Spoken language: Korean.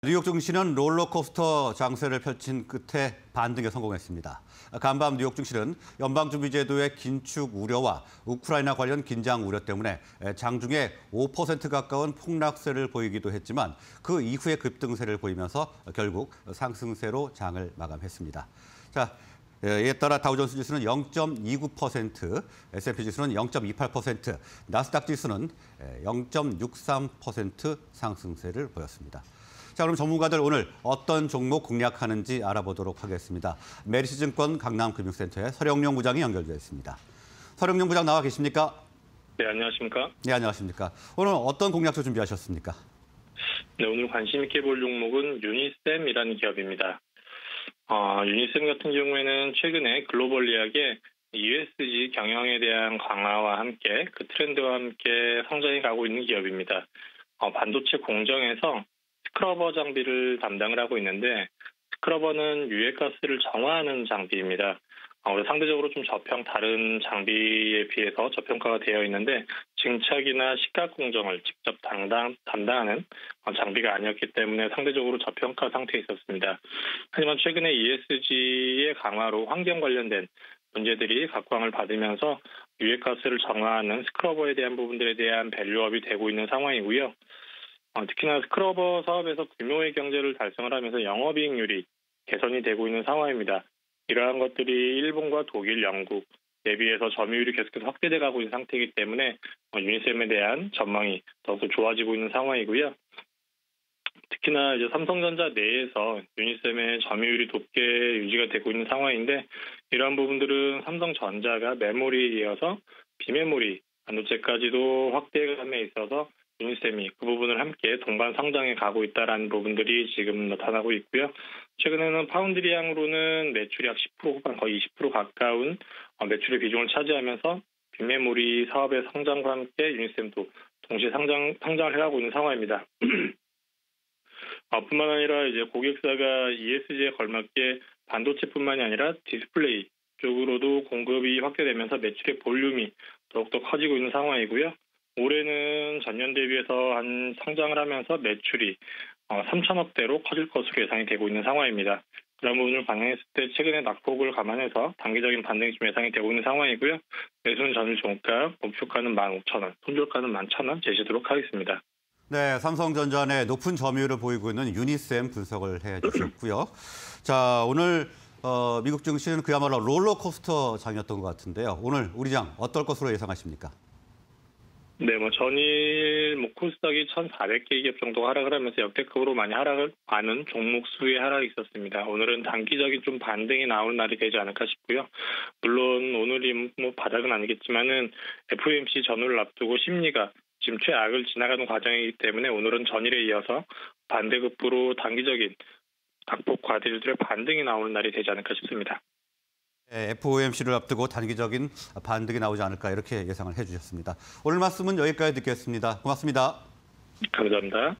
뉴욕 증시는 롤러코스터 장세를 펼친 끝에 반등에 성공했습니다. 간밤 뉴욕 증시는 연방준비제도의 긴축 우려와 우크라이나 관련 긴장 우려 때문에 장중에 5% 가까운 폭락세를 보이기도 했지만 그 이후에 급등세를 보이면서 결국 상승세로 장을 마감했습니다. 자, 이에 따라 다우존스 지수는 0.29%, S&P 지수는 0.28%, 나스닥 지수는 0.63% 상승세를 보였습니다. 자, 그럼 전문가들 오늘 어떤 종목 공략하는지 알아보도록 하겠습니다. 메리츠증권 강남금융센터의 서령용 부장이 연결되어 있습니다. 서령용 부장 나와 계십니까? 네, 안녕하십니까? 네, 안녕하십니까? 오늘 어떤 공략도 준비하셨습니까? 네, 오늘 관심 있게 볼 종목은 유니셈이라는 기업입니다. 유니셈 같은 경우에는 최근에 글로벌리하게 ESG 경영에 대한 강화와 함께 그 트렌드와 함께 성장해 가고 있는 기업입니다. 반도체 공정에서 스크러버 장비를 담당을 하고 있는데 스크러버는 유해가스를 정화하는 장비입니다. 상대적으로 좀 다른 장비에 비해서 저평가가 되어 있는데 증착이나 식각 공정을 직접 담당하는 장비가 아니었기 때문에 상대적으로 저평가 상태에 있었습니다. 하지만 최근에 ESG의 강화로 환경 관련된 문제들이 각광을 받으면서 유해가스를 정화하는 스크러버에 대한 부분들에 대한 밸류업이 되고 있는 상황이고요. 특히나 스크러버 사업에서 규모의 경제를 달성을 하면서 영업이익률이 개선이 되고 있는 상황입니다. 이러한 것들이 일본과 독일, 영국 대비해서 점유율이 계속해서 확대돼 가고 있는 상태이기 때문에 유니셈에 대한 전망이 더욱더 좋아지고 있는 상황이고요. 특히나 이제 삼성전자 내에서 유니셈의 점유율이 높게 유지가 되고 있는 상황인데 이러한 부분들은 삼성전자가 메모리에 이어서 비메모리 반도체까지도 확대감에 있어서 유니셈이 그 부분을 함께 동반 성장해 가고 있다는 부분들이 지금 나타나고 있고요. 최근에는 파운드리향으로는 매출이 약 10% 후반, 거의 20% 가까운 매출의 비중을 차지하면서 빅메모리 사업의 성장과 함께 유니셈도 동시에 성장을 해가고 있는 상황입니다. 뿐만 아니라 이제 고객사가 ESG에 걸맞게 반도체뿐만이 아니라 디스플레이 쪽으로도 공급이 확대되면서 매출의 볼륨이 더욱더 커지고 있는 상황이고요. 올해는 전년 대비해서 성장을 하면서 매출이 3천억대로 커질 것으로 예상이 되고 있는 상황입니다. 그런 부분을 반영했을 때 최근에 낙폭을 감안해서 단기적인 반등이 좀 예상이 되고 있는 상황이고요. 매수는 전일 종가, 목표가는 15,000원, 손절가는 11,000원 제시하도록 하겠습니다. 네, 삼성전자 내 높은 점유율을 보이고 있는 유니셈 분석을 해주셨고요. 자, 오늘 미국 증시는 그야말로 롤러코스터 장이었던 것 같은데요. 오늘 우리 장 어떨 것으로 예상하십니까? 네, 전일 코스닥이 1,400개 기업 정도 하락을 하면서 역대급으로 많이 하락하는 종목 수의 하락이 있었습니다. 오늘은 단기적인 좀 반등이 나오는 날이 되지 않을까 싶고요. 물론 오늘이 바닥은 아니겠지만은 FOMC 전후를 앞두고 심리가 지금 최악을 지나가는 과정이기 때문에 오늘은 전일에 이어서 반대급부로 단기적인 낙폭 과대주들의 반등이 나오는 날이 되지 않을까 싶습니다. FOMC를 앞두고 단기적인 반등이 나오지 않을까 이렇게 예상을 해주셨습니다. 오늘 말씀은 여기까지 듣겠습니다. 고맙습니다. 감사합니다.